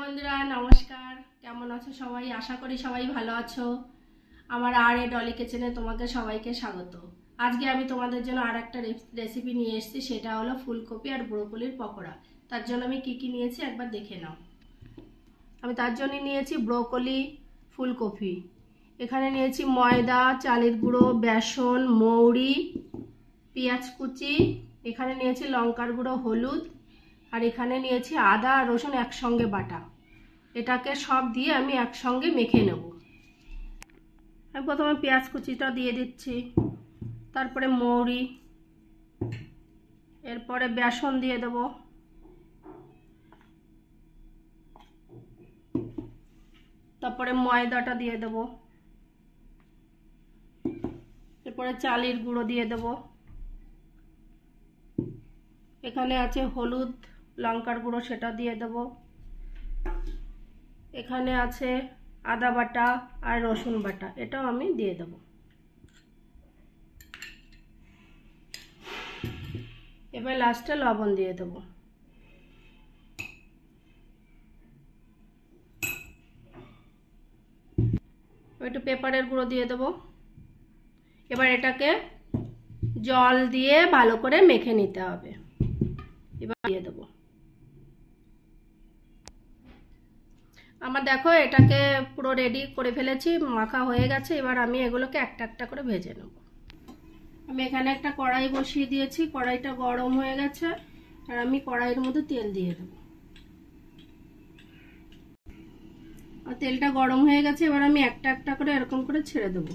বন্ধুরা নমস্কার, কেমন আছো সবাই? আশা করি সবাই ভালো আছো। আমার ডলি কিচেনে তোমাকে সবাইকে স্বাগত। আজকে আমি তোমাদের জন্য আরেকটা রেসিপি নিয়ে এসেছি, সেটা হলো ফুলকপি আর ব্রোকলির পকোড়া। তার জন্য আমি কি কি নিয়েছি একবার দেখে নাও। আমি তার জন্য নিয়েছি ব্রোকলি, ফুলকপি, এখানে নিয়েছি ময়দা, চালের গুঁড়ো, বেসন, মৌরি, পেঁয়াজ কুচি, এখানে নিয়েছি লঙ্কার গুঁড়ো, হলুদ, আর এখানে নিয়েছি আদা আর রসুন একসঙ্গে বাটা। এটাকে সব দিয়ে আমি একসঙ্গে মেখে নেব। আমি প্রথমে পেঁয়াজ কুচিটা দিয়ে দিচ্ছি, তারপরে মৌরি, এরপরে বেসন দিয়ে দেব, তারপরে ময়দাটা দিয়ে দেব, এরপরে চালের গুঁড়ো দিয়ে দেব, এখানে আছে হলুদ, লঙ্কার গুঁড়ো, সেটা দিয়ে দেব, এখানে আছে আদা বাটা আর রসুন বাটা, এটাও আমি দিয়ে দেব। এবার লাস্টে লবণ দিয়ে দেব। একটু পেপারের গুঁড়ো দিয়ে দেব। এবার এটাকে জল দিয়ে ভালো করে মেখে নিতে হবে। এবার দিয়ে দেব। আমার দেখো এটাকে পুরো রেডি করে ফেলেছি, মাখা হয়ে গেছে। এবার আমি এগুলোকে একটা একটা করে ভেজে নেব। আমি এখানে একটা কড়াই বসিয়ে দিয়েছি, কড়াইটা গরম হয়ে গেছে, আর আমি কড়াইয়ের মধ্যে তেল দিয়ে দেব। আর তেলটা গরম হয়ে গেছে, এবার আমি একটা একটা করে এরকম করে ছেড়ে দেব।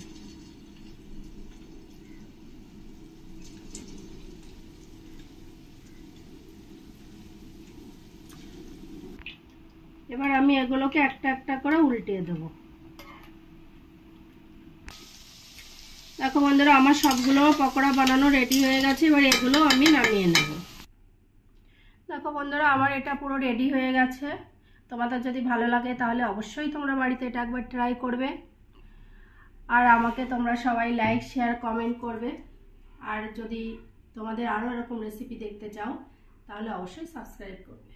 এবার আমি এগুলোকে একটা একটা করে উল্টিয়ে দেব। দেখো বন্ধুরা, আমার সবগুলো পকোড়া বানানো রেডি হয়ে গেছে। এবার এগুলো আমি নামিয়ে নেব। দেখো বন্ধুরা, আমার এটা পুরো রেডি হয়ে গেছে। তোমাদের যদি ভালো লাগে তাহলে অবশ্যই তোমরা বাড়িতে এটা একবার ট্রাই করবে। আর আমাকে তোমরা সবাই লাইক, শেয়ার, কমেন্ট করবে। আর যদি তোমাদের আরও এরকম রেসিপি দেখতে চাও তাহলে অবশ্যই সাবস্ক্রাইব করবে।